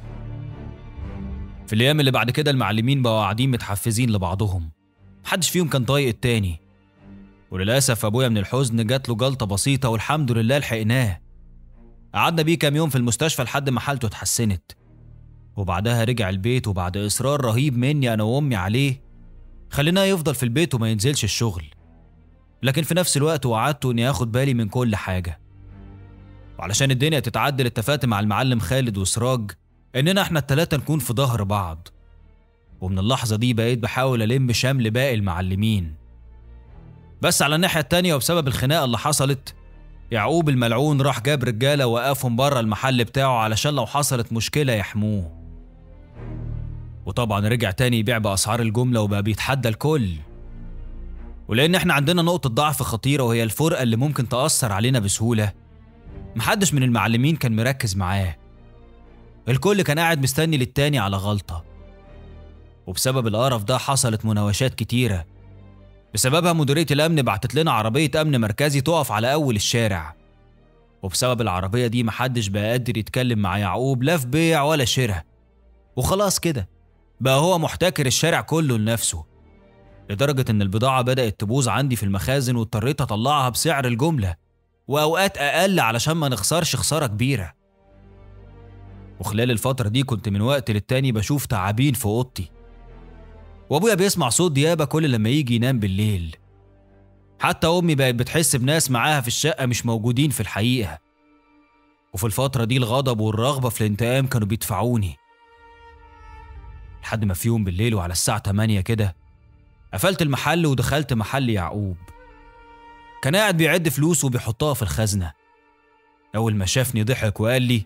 في الأيام اللي بعد كده المعلمين بقوا قاعدين متحفزين لبعضهم، محدش فيهم كان طايق التاني، وللأسف أبويا من الحزن جات له جلطة بسيطة والحمد لله لحقناه. قعدنا بيه كام يوم في المستشفى لحد ما حالته اتحسنت، وبعدها رجع البيت، وبعد إصرار رهيب مني أنا وأمي عليه خليناه يفضل في البيت وما ينزلش الشغل، لكن في نفس الوقت وعدته إني آخد بالي من كل حاجة. وعلشان الدنيا تتعدل اتفقت مع المعلم خالد وسراج إننا إحنا التلاتة نكون في ظهر بعض، ومن اللحظة دي بقيت بحاول ألم شمل باقي المعلمين. بس على الناحية التانية وبسبب الخناقة اللي حصلت، يعقوب الملعون راح جاب رجالة وقفهم بره المحل بتاعه علشان لو حصلت مشكلة يحموه، وطبعا رجع تاني يبيع بأسعار الجملة وبقى بيتحدى الكل. ولأن احنا عندنا نقطة ضعف خطيرة وهي الفرقة اللي ممكن تأثر علينا بسهولة، محدش من المعلمين كان مركز معاه، الكل كان قاعد مستني للتاني على غلطة. وبسبب القرف ده حصلت مناوشات كتيرة، بسببها مديرية الأمن بعتت لنا عربية أمن مركزي تقف على أول الشارع، وبسبب العربية دي محدش بقى قادر يتكلم مع يعقوب لا في بيع ولا شراء، وخلاص كده بقى هو محتكر الشارع كله لنفسه، لدرجة إن البضاعة بدأت تبوظ عندي في المخازن واضطريت أطلعها بسعر الجملة وأوقات أقل علشان ما نخسرش خسارة كبيرة. وخلال الفترة دي كنت من وقت للتاني بشوف تعابين في أوضتي، وأبويا بيسمع صوت ديابة كل لما يجي ينام بالليل. حتى أمي بقت بتحس بناس معاها في الشقة مش موجودين في الحقيقة. وفي الفترة دي الغضب والرغبة في الانتقام كانوا بيدفعوني، لحد ما في يوم بالليل وعلى الساعة تمانية كده قفلت المحل ودخلت محل يعقوب. كان قاعد بيعد فلوس وبيحطها في الخزنة. أول ما شافني ضحك وقال لي: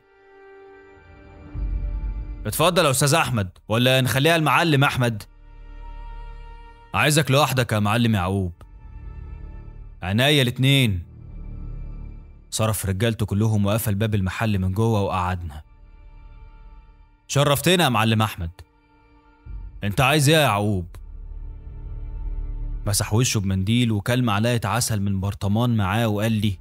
اتفضل يا أستاذ أحمد، ولا نخليها المعلم أحمد؟ عايزك لوحدك يا معلم يعقوب. عناية الاتنين. صرف رجالته كلهم وقفل باب المحل من جوه وقعدنا. شرفتنا يا معلم أحمد. انت عايز ايه يا يعقوب؟ مسح وشه بمنديل وكل معلقة عسل من برطمان معاه وقال لي: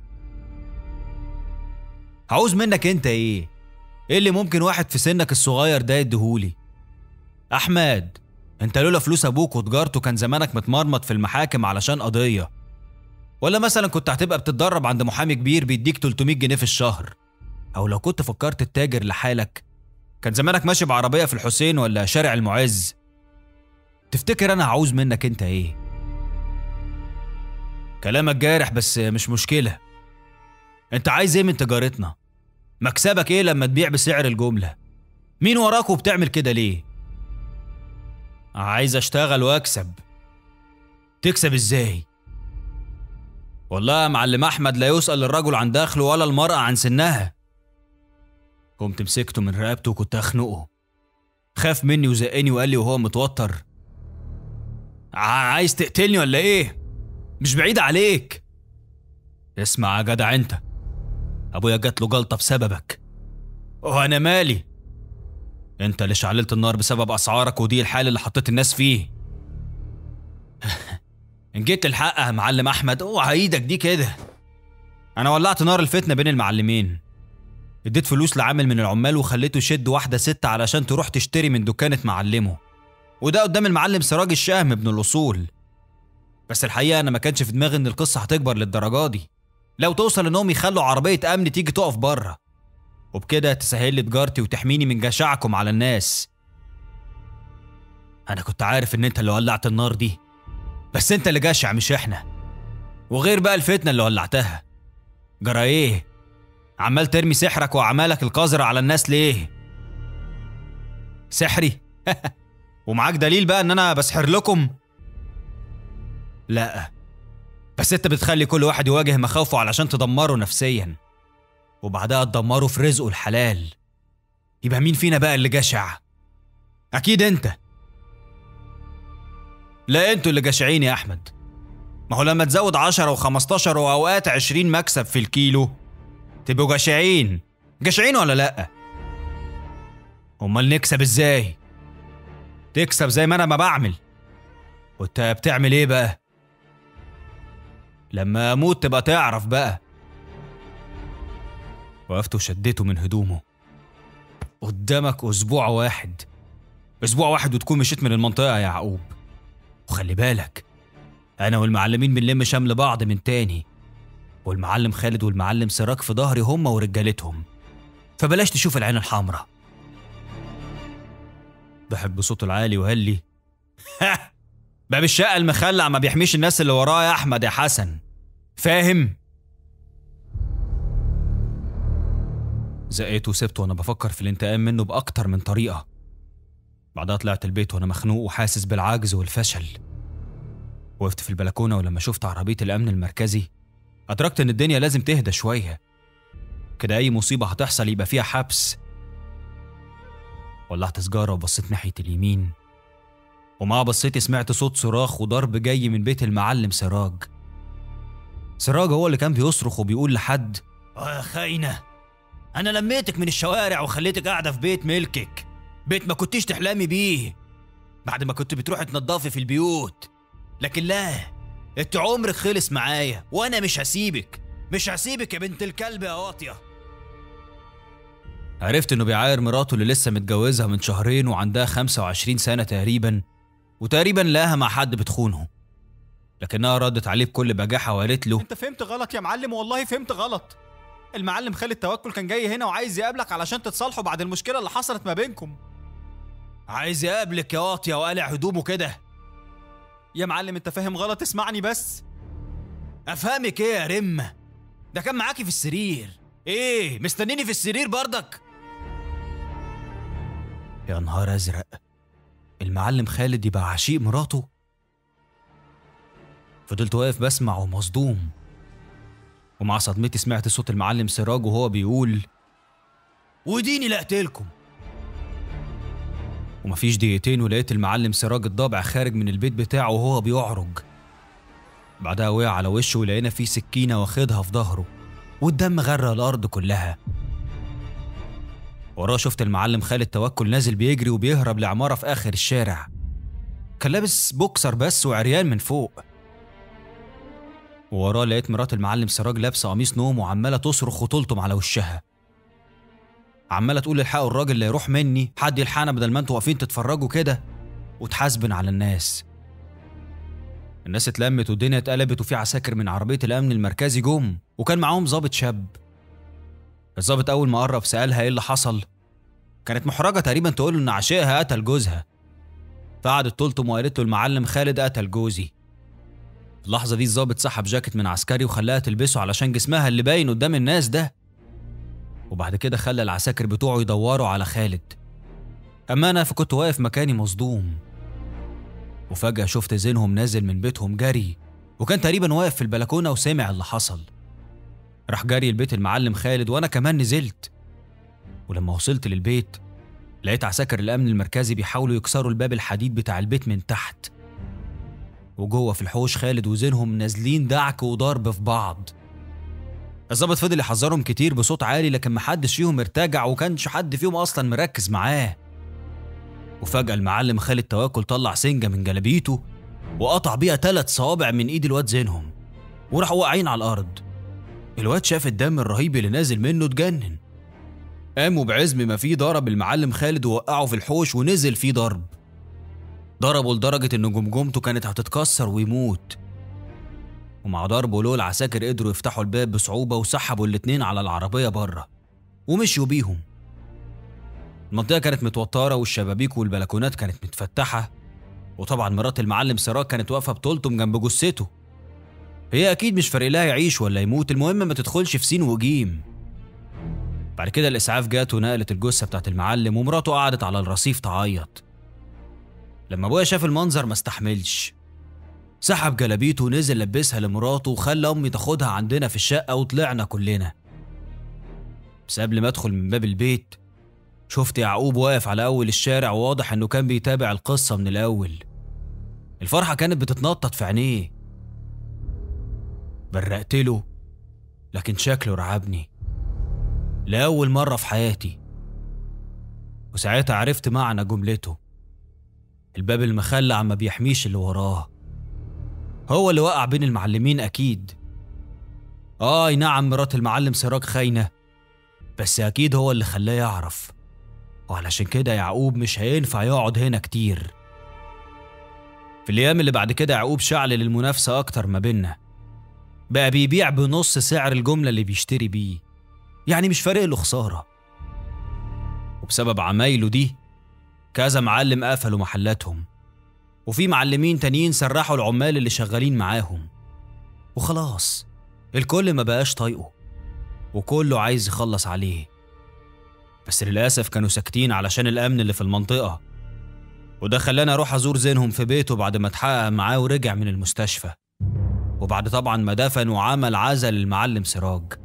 عاوز منك انت ايه؟ ايه اللي ممكن واحد في سنك الصغير ده يديهولي؟ احمد، انت لولا فلوس ابوك وتجارته كان زمانك متمرمط في المحاكم علشان قضية، ولا مثلا كنت هتبقى بتتدرب عند محامي كبير بيديك تلتمية جنيه في الشهر، او لو كنت فكرت تتاجر لحالك كان زمانك ماشي بعربية في الحسين ولا شارع المعز. تفتكر انا عاوز منك انت ايه؟ كلامك جارح بس مش مشكلة. انت عايز ايه من تجارتنا؟ مكسبك ايه لما تبيع بسعر الجملة؟ مين وراك وبتعمل كده ليه؟ عايز اشتغل واكسب. تكسب ازاي؟ والله يا معلم احمد لا يسأل الرجل عن دخله ولا المرأة عن سنها. قمت مسكته من رقبته وكنت اخنقه. خاف مني وزقني وقال لي وهو متوتر: عايز تقتلني ولا ايه؟ مش بعيد عليك. اسمع يا جدع، انت ابويا جات له جلطة بسببك. وانا مالي؟ انت اللي شعللت النار بسبب اسعارك، ودي الحال اللي حطيت الناس فيه. ان جيت الحق يا معلم احمد اوعى ايدك دي كده. انا ولعت نار الفتنة بين المعلمين، اديت فلوس لعامل من العمال وخليته يشد واحدة ست علشان تروح تشتري من دكانة معلمه، وده قدام المعلم سراج الشهم ابن الاصول. بس الحقيقة انا ما كانش في دماغي ان القصة هتكبر للدرجة دي، لو توصل انهم يخلوا عربية امن تيجي تقف بره، وبكده تسهل لي تجارتي وتحميني من جشعكم على الناس. انا كنت عارف ان انت اللي ولعت النار دي، بس انت اللي جشع مش احنا. وغير بقى الفتنة اللي ولعتها، جرى ايه؟ عمال ترمي سحرك واعمالك القذرة على الناس ليه؟ سحري؟ ومعاك دليل بقى ان انا بسحر لكم؟ لا، بس انت بتخلي كل واحد يواجه مخاوفه علشان تدمره نفسيا، وبعدها تدمره في رزقه الحلال. يبقى مين فينا بقى اللي جشع؟ اكيد انت. لا، انتوا اللي جشعين يا احمد. ما هو لما تزود عشرة وخمستاشر واوقات عشرين مكسب في الكيلو تبقوا جشعين. جشعين ولا لا؟ امال نكسب ازاي؟ تكسب زي ما انا ما بعمل. وانت بتعمل ايه بقى؟ لما اموت تبقى تعرف بقى. وقفت وشديته من هدومه. قدامك اسبوع واحد، اسبوع واحد وتكون مشيت من المنطقة يا يعقوب. وخلي بالك انا والمعلمين بنلم شمل بعض من تاني، والمعلم خالد والمعلم سراج في ظهري هما ورجالتهم، فبلاش تشوف العين الحمراء. ضحك بصوته العالي وقال لي ها، باب الشقة المخلع ما بيحميش الناس اللي وراه يا احمد يا حسن، فاهم؟ زقيته وسبته وانا بفكر في الانتقام منه باكتر من طريقة. بعدها طلعت البيت وانا مخنوق وحاسس بالعجز والفشل. وقفت في البلكونة، ولما شفت عربية الامن المركزي ادركت ان الدنيا لازم تهدى شوية، كده اي مصيبة هتحصل يبقى فيها حبس. ولعت سجارة وبصيت ناحية اليمين، ومع بصيتي سمعت صوت صراخ وضرب جاي من بيت المعلم سراج. سراج هو اللي كان بيصرخ وبيقول لحد اه يا خاينة، انا لميتك من الشوارع وخليتك قاعدة في بيت ملكك، بيت ما كنتيش تحلمي بيه بعد ما كنت بتروحي تنضفي في البيوت، لكن لا، انت عمرك خلص معايا وانا مش هسيبك، مش هسيبك يا بنت الكلب يا واطية. عرفت انه بيعاير مراته اللي لسه متجوزها من شهرين وعندها خمسة وعشرين سنة تقريبا، وتقريبا لقاها مع حد بتخونه، لكنها ردت عليه بكل بجاحة وقالت له انت فهمت غلط يا معلم، والله فهمت غلط. المعلم خالد توكل كان جاي هنا وعايز يقابلك علشان تتصالحوا بعد المشكلة اللي حصلت ما بينكم. عايز يقابلك يا واطية وقالع هدومه كده؟ يا معلم انت فاهم غلط، اسمعني بس. افهمك ايه يا رمة؟ ده كان معاكي في السرير، ايه مستنيني في السرير برضك؟ يا نهار ازرق، المعلم خالد يبقى عشيق مراته؟ فضلت واقف بسمع ومصدوم، ومع صدمتي سمعت صوت المعلم سراج وهو بيقول وديني لقتلكم. ومفيش دقيقتين ولقيت المعلم سراج الضابع خارج من البيت بتاعه وهو بيعرج. بعدها وقع على وشه ولقينا فيه سكينة واخدها في ظهره، والدم غرق الأرض كلها. وراه شفت المعلم خالد توكل نازل بيجري وبيهرب لعمارة في آخر الشارع، كان لابس بوكسر بس وعريان من فوق. ووراه لقيت مرات المعلم سراج لابسة قميص نوم وعمالة تصرخ وتلطم على وشها، عمالة تقول الحقوا الراجل اللي يروح مني، حد يلحقنا بدل ما انتوا واقفين تتفرجوا كده وتحاسبن على الناس. الناس اتلمت والدنيا اتقلبت، وفي عساكر من عربية الأمن المركزي جم وكان معاهم ضابط شاب. الضابط أول ما قرب سألها إيه اللي حصل، كانت محرجة تقريبا تقول له إن عشيقها قتل جوزها، فقعدت تلطم وقالت له المعلم خالد قتل جوزي. في اللحظة دي الضابط سحب جاكيت من عسكري وخلاها تلبسه علشان جسمها اللي باين قدام الناس ده، وبعد كده خلى العساكر بتوعه يدوروا على خالد. أما أنا فكنت واقف مكاني مصدوم، وفجأة شفت زينهم نازل من بيتهم جري، وكان تقريبا واقف في البلكونة وسمع اللي حصل. راح جري البيت المعلم خالد وأنا كمان نزلت، ولما وصلت للبيت لقيت عساكر الأمن المركزي بيحاولوا يكسروا الباب الحديد بتاع البيت من تحت، وجوه في الحوش خالد وزينهم نازلين دعك وضرب في بعض. الضابط فضل يحذرهم كتير بصوت عالي، لكن محدش فيهم ارتجع وكانش حد فيهم أصلا مركز معاه. وفجأة المعلم خالد توكل طلع سنجة من جلابيته وقطع بيها ثلاث صوابع من ايد الواد زينهم، وراحوا واقعين على الأرض. الواد شاف الدم الرهيب اللي نازل منه اتجنن، قام وبعزم ما فيه ضرب المعلم خالد ووقعه في الحوش ونزل فيه ضرب، ضربه لدرجة إن جمجمته كانت هتتكسر ويموت. ومع ضربه له العساكر قدروا يفتحوا الباب بصعوبة وسحبوا الاتنين على العربية بره ومشيوا بيهم. المنطقة كانت متوترة والشبابيك والبلكونات كانت متفتحة، وطبعا مرات المعلم سراج كانت واقفة بتلطم جنب جثته. هي أكيد مش فارق لها يعيش ولا يموت، المهم ما تدخلش في سين وجيم. بعد كده الإسعاف جات ونقلت الجثة بتاعت المعلم، ومراته قعدت على الرصيف تعيط. لما أبويا شاف المنظر ما استحملش، سحب جلابيته ونزل لبسها لمراته وخلى أمي تاخدها عندنا في الشقة وطلعنا كلنا. بس قبل ما أدخل من باب البيت شفت يعقوب واقف على أول الشارع، وواضح إنه كان بيتابع القصة من الأول. الفرحة كانت بتتنطط في عينيه. برقت له لكن شكله رعبني لأول مرة في حياتي، وساعتها عرفت معنى جملته: الباب المخلع ما بيحميش اللي وراه. هو اللي وقع بين المعلمين أكيد، آه نعم مرات المعلم سراج خاينة، بس أكيد هو اللي خلاه يعرف، وعلشان كده يعقوب مش هينفع يقعد هنا كتير. في الأيام اللي بعد كده يعقوب شعل المنافسة أكتر ما بينا، بقى بيبيع بنص سعر الجملة اللي بيشتري بيه، يعني مش فارق له خسارة. وبسبب عمايله دي كذا معلم قفلوا محلاتهم، وفي معلمين تانيين سرحوا العمال اللي شغالين معاهم، وخلاص الكل ما بقاش طايقه وكله عايز يخلص عليه. بس للأسف كانوا ساكتين علشان الأمن اللي في المنطقة، وده خلاني أروح أزور زينهم في بيته بعد ما اتحقق معاه ورجع من المستشفى، وبعد طبعا ما دفن وعمل عزا للمعلم سراج.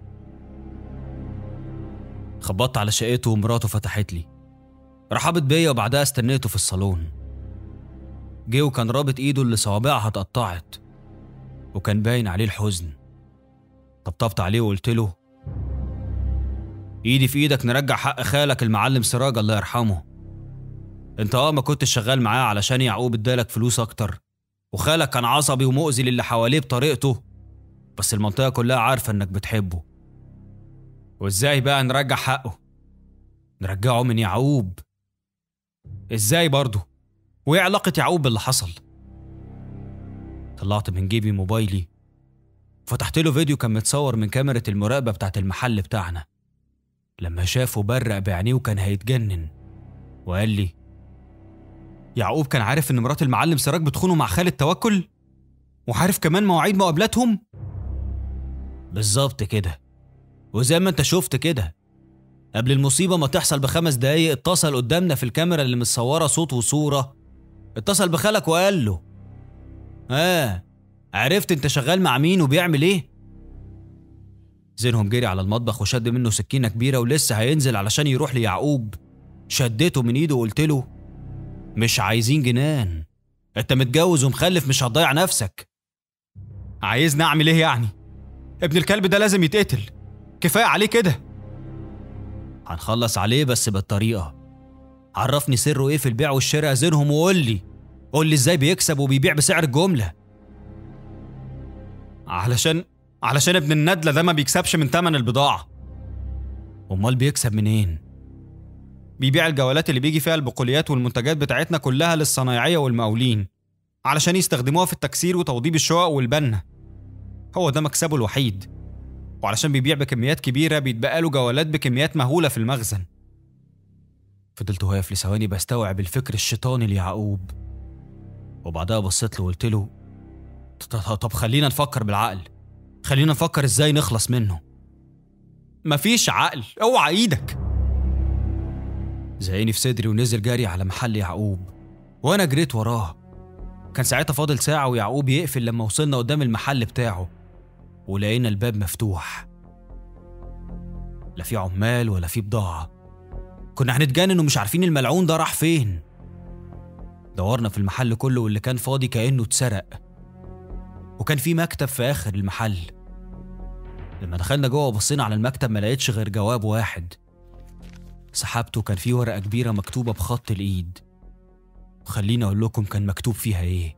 خبطت على شقته ومراته فتحت لي، رحبت بيا وبعدها استنيته في الصالون. جه وكان رابط ايده اللي صوابعها اتقطعت وكان باين عليه الحزن. طبطبت عليه وقلت له ايدي في ايدك نرجع حق خالك المعلم سراج الله يرحمه. انت اه ما كنتش شغال معاه علشان يعقوب ادالك فلوس اكتر، وخالك كان عصبي ومؤذي للي حواليه بطريقته، بس المنطقة كلها عارفة انك بتحبه. وازاي بقى نرجع حقه؟ نرجعه من يعقوب ازاي برضه؟ وايه علاقة يعقوب باللي حصل؟ طلعت من جيبي موبايلي فتحت له فيديو كان متصور من كاميرا المراقبة بتاعت المحل بتاعنا. لما شافه برق بعينيه وكان هيتجنن، وقال لي يعقوب كان عارف ان مرات المعلم سراج بتخونه مع خالد توكل، وعارف كمان مواعيد مقابلاتهم. بالظبط كده، وزي ما انت شفت كده قبل المصيبة ما تحصل بخمس دقايق اتصل قدامنا في الكاميرا اللي متصورة صوت وصورة، اتصل بخالك وقال له اه عرفت انت شغال مع مين وبيعمل ايه؟ زينهم جري على المطبخ وشد منه سكينة كبيرة ولسه هينزل علشان يروح ليعقوب، شدته من ايده وقلت له مش عايزين جنان، انت متجوز ومخلف مش هتضيع نفسك. عايزني اعمل ايه يعني؟ ابن الكلب ده لازم يتقتل، كفاية عليه كده. هنخلص عليه بس بالطريقة. عرفني سره ايه في البيع والشراء زينهم وقول لي قول لي ازاي بيكسب وبيبيع بسعر الجملة. علشان علشان ابن الندلة ده ما بيكسبش من تمن البضاعة. امال بيكسب منين؟ بيبيع الجولات اللي بيجي فيها البقوليات والمنتجات بتاعتنا كلها للصنايعية والمقاولين علشان يستخدموها في التكسير وتوضيب الشقق والبنة، هو ده مكسبه الوحيد. وعلشان بيبيع بكميات كبيرة بيتبقى له جولات بكميات مهولة في المخزن. فضلت واقف لثواني بستوعب الفكر الشيطاني ليعقوب، وبعدها بصيت له وقلت له طب خلينا نفكر بالعقل، خلينا نفكر ازاي نخلص منه. مفيش عقل، اوعى ايدك. زقني في صدري ونزل جاري على محل يعقوب، وانا جريت وراه. كان ساعتها فاضل ساعة ويعقوب يقفل لما وصلنا قدام المحل بتاعه، ولقينا الباب مفتوح، لا في عمال ولا في بضاعة. كنا هنتجنن ومش عارفين الملعون ده راح فين. دورنا في المحل كله واللي كان فاضي كأنه اتسرق، وكان في مكتب في آخر المحل. لما دخلنا جوه وبصينا على المكتب ما لقيتش غير جواب واحد، سحبته كان فيه ورقة كبيرة مكتوبة بخط الإيد، وخليني أقول لكم كان مكتوب فيها إيه.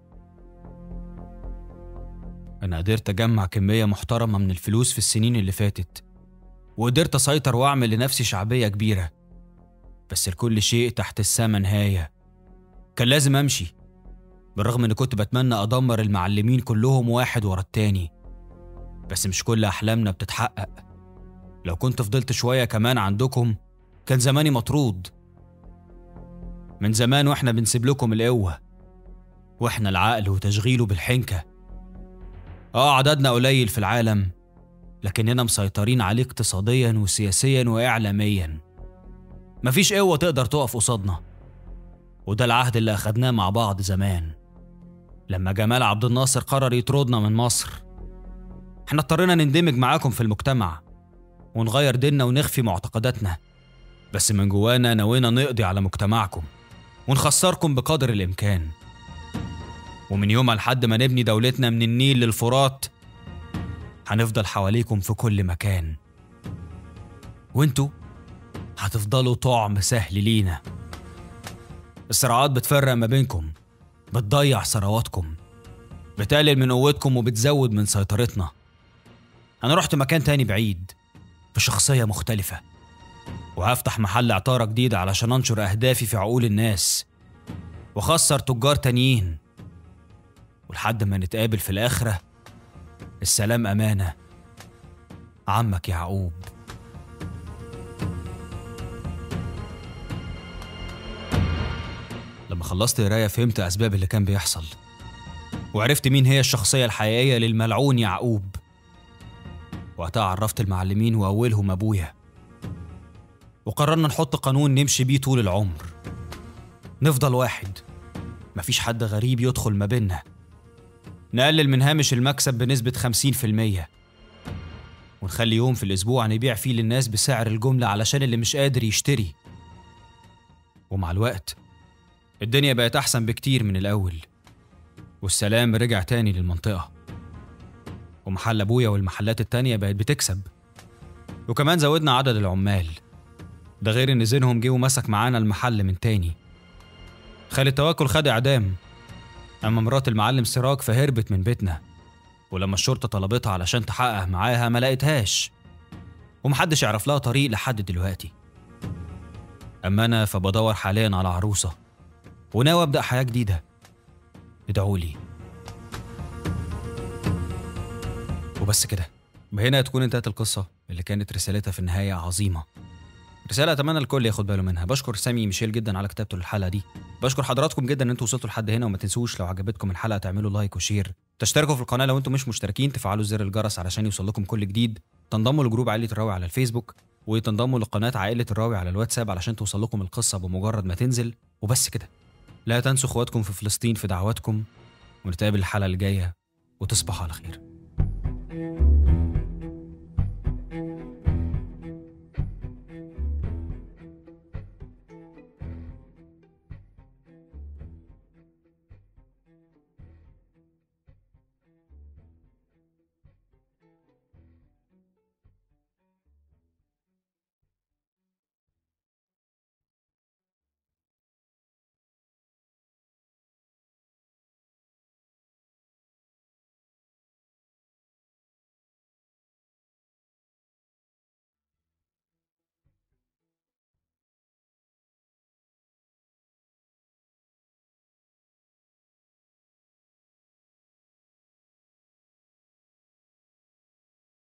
أنا قدرت أجمع كمية محترمة من الفلوس في السنين اللي فاتت، وقدرت أسيطر وأعمل لنفسي شعبية كبيرة، بس لكل شيء تحت السما نهاية. كان لازم أمشي، بالرغم إني كنت بتمنى أدمر المعلمين كلهم واحد ورا التاني، بس مش كل أحلامنا بتتحقق. لو كنت فضلت شوية كمان عندكم كان زماني مطرود. من زمان وإحنا بنسيب لكم القوة، وإحنا العقل وتشغيله بالحنكة. آه عددنا قليل في العالم، لكننا مسيطرين عليه اقتصاديا وسياسيا وإعلاميا. مفيش قوة تقدر تقف قصادنا، وده العهد اللي أخدناه مع بعض زمان لما جمال عبد الناصر قرر يطردنا من مصر. احنا اضطرينا نندمج معاكم في المجتمع ونغير ديننا ونخفي معتقداتنا، بس من جوانا نوينا نقضي على مجتمعكم ونخسركم بقدر الإمكان. ومن يومها لحد ما نبني دولتنا من النيل للفرات هنفضل حواليكم في كل مكان، وانتوا هتفضلوا طعم سهل لينا. الصراعات بتفرق ما بينكم، بتضيع ثرواتكم، بتقلل من قوتكم وبتزود من سيطرتنا. أنا رحت مكان تاني بعيد بشخصية مختلفة، وهفتح محل عطارة جديد علشان أنشر أهدافي في عقول الناس وخسر تجار تانيين، ولحد ما نتقابل في الآخرة. السلام أمانة. عمك يعقوب. لما خلصت قراية فهمت أسباب اللي كان بيحصل، وعرفت مين هي الشخصية الحقيقية للملعون يعقوب. وقتها عرفت المعلمين وأولهم أبويا، وقررنا نحط قانون نمشي بيه طول العمر. نفضل واحد، مفيش حد غريب يدخل ما بيننا. نقلل من هامش المكسب بنسبة خمسين في المية، ونخلي يوم في الأسبوع نبيع فيه للناس بسعر الجملة علشان اللي مش قادر يشتري. ومع الوقت الدنيا بقت أحسن بكتير من الأول، والسلام رجع تاني للمنطقة، ومحل أبويا والمحلات التانية بقت بتكسب. وكمان زودنا عدد العمال، ده غير إن زينهم جه ومسك معانا المحل من تاني. خالد توكل خد إعدام، أما مرات المعلم سراج فهربت من بيتنا، ولما الشرطة طلبتها علشان تحقق معاها ما لقيتهاش، ومحدش يعرف لها طريق لحد دلوقتي. أما أنا فبدور حاليا على عروسة، وناوي أبدأ حياة جديدة. ادعولي. وبس كده، بهنا تكون انتهت القصة اللي كانت رسالتها في النهاية عظيمة، رسالة أتمنى الكل ياخد باله منها. بشكر سامي ميشيل جدا على كتابته للحلقة دي. بشكر حضراتكم جدا ان انتوا وصلتوا لحد هنا، وما تنسوش لو عجبتكم الحلقة تعملوا لايك وشير، تشتركوا في القناة لو انتوا مش مشتركين، تفعلوا زر الجرس علشان يوصل لكم كل جديد، تنضموا لجروب عائلة الراوي على الفيسبوك، وتنضموا لقناة عائلة الراوي على الواتساب علشان توصل لكم القصة بمجرد ما تنزل. وبس كده، لا تنسوا اخواتكم في فلسطين في دعواتكم، ونتقابل الحلقة الجاية، وتصبحوا على خير.